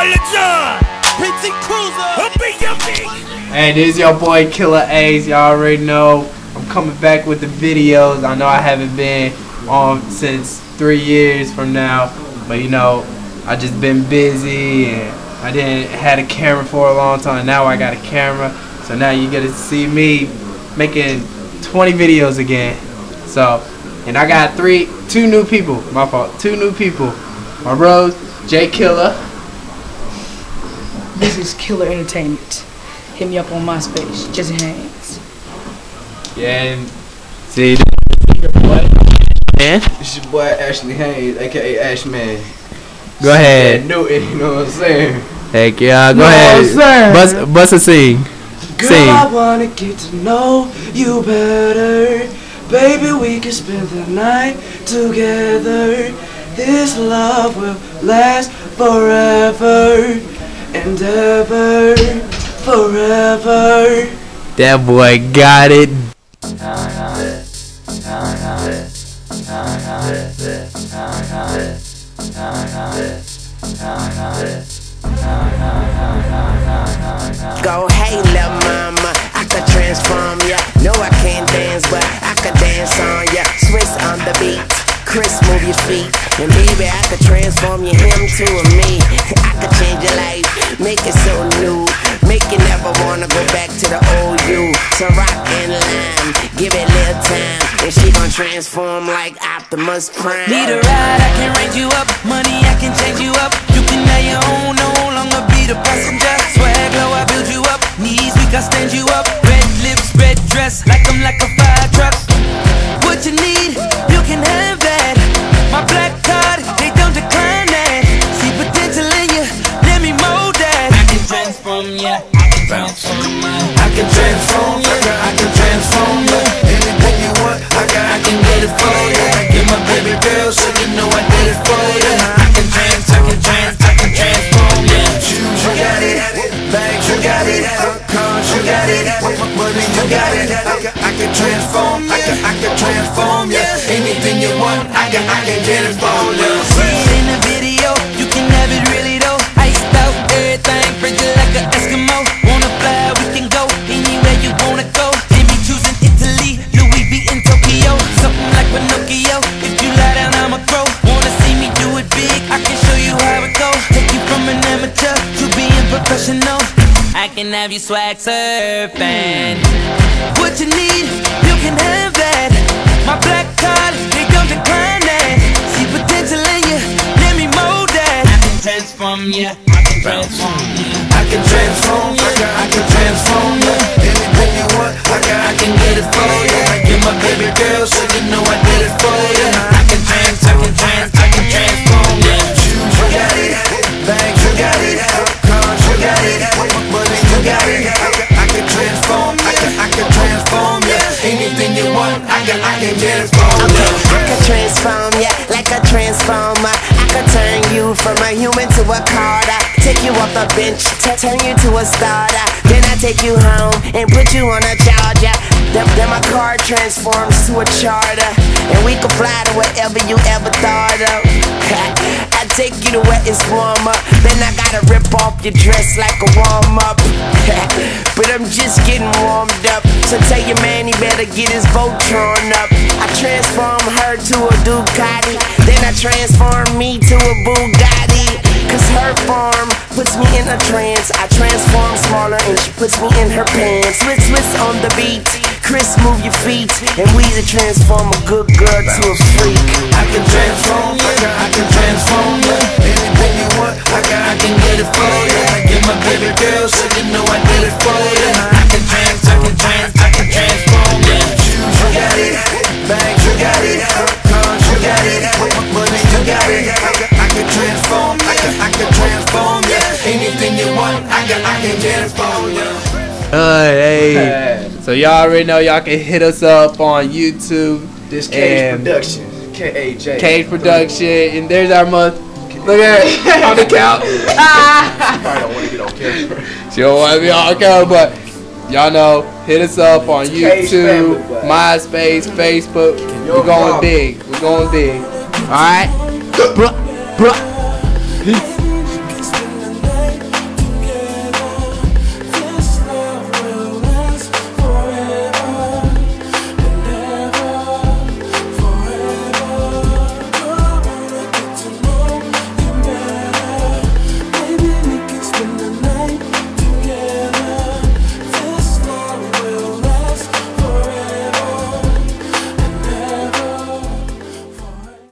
Hey, this is your boy Killer Ace. Y'all already know I'm coming back with the videos. I know I haven't been on since 3 years from now, but you know, I just been busy and I didn't had a camera for a long time. Now I got a camera, so now you get to see me making 20 videos again. So, and I got two new people. My fault. 2 new people. My bros, J Killer. This is Killer Entertainment. Hit me up on MySpace, Jesse Haynes. Yeah, and see, your boy, man. It's your boy Ashley Haynes, aka Ashman. Go ahead. You know what I'm saying? Heck yeah, go ahead. Bust a sing. Girl, I wanna get to know you better. Baby, we can spend the night together. This love will last forever and ever, forever. That boy got it. Go, hey, lil' mama, I could transform ya. No, I can't dance, but I could dance on ya. Swiss on the beat, Chris, move your feet. And baby, I could transform you, him to a me. I could change your life, make it so new. Make you never wanna go back to the old you. So rock and lime, give it a little time, and she gon' transform like Optimus Prime. Need a ride, I can range you up. Money, I can change you up. You can have your own, no longer be the passenger. Swag low, I build you up. Knees weak, I stand you up. Red lips, red dress, like I'm like a fire truck. What you need, you can have that. My black card, they don't decline that. See potential in you, let me mold that. I can transform ya, I can transform ya. I can transform you, I can transform you. Anything you want, I can get it for you. You're my baby girl, so you know I did it for you. I can transform you. Shoes, you got it. Bags, you got it. Cars, you got it. Money, you got it. I can transform, I can transform you. Anything you want, I can get it for you. See it in the video, you can have it really though. Iced out, everything, frigid like an Eskimo. Wanna fly, we can go anywhere you wanna go. Jimmy choosing Italy, Louis V in Tokyo. Something like Pinocchio, if you lie down I'ma grow. Wanna see me do it big, I can show you how it goes. Take you from an amateur to being professional. I can have you swag surfing. What you need, you can have that. My black card, they don't decline that. See potential in you, let me mold that. I can transform ya, I can transform ya. I can transform, I can transform you. Anything you want, I can get it for you. You're my baby girl, so you know I did it for you. I can transform you. Shoes, you got it. Bags, you got it. Cars, you got it. Money, you got it. I can transform, I can transform you. Anything you want, I can get it for you. I could transform ya like a transformer. I could turn you from a human to a Carter. Take you off the bench, turn you to a starter. Then I take you home and put you on a charger. Then my car transforms to a charter, and we can fly to wherever you ever thought of. I take you to where it's warmer. Then I gotta rip off your dress like a warm-up. But I'm just getting warmed up, so tell your man he better get his Voltron up. I transform her to a Ducati, then I transform me to a Bugatti. Cause her form puts me in a trance. I transform smaller and she puts me in her pants. Swiss on the beat, Chris, move your feet, and we to transform a good girl to a freak. I can transform, I can transform you. Anything you want, I can get it for you. You're my baby girl, so you know I did it for you. I can transform you. Shoes, you got it. Bags, you got it. Cars, you got it. Money, you got it. I can transform, I can transform you. Anything you want, I can get it for you. Hey. So y'all already know y'all can hit us up on YouTube. This Cage Productions, K-A-J. Cage Production, and there's our month. Look at it on the couch. She probably don't want to get on camera. She don't want to be on camera, but y'all know, hit us up on YouTube, MySpace, Facebook. We're going big. We're going big. All right. Peace.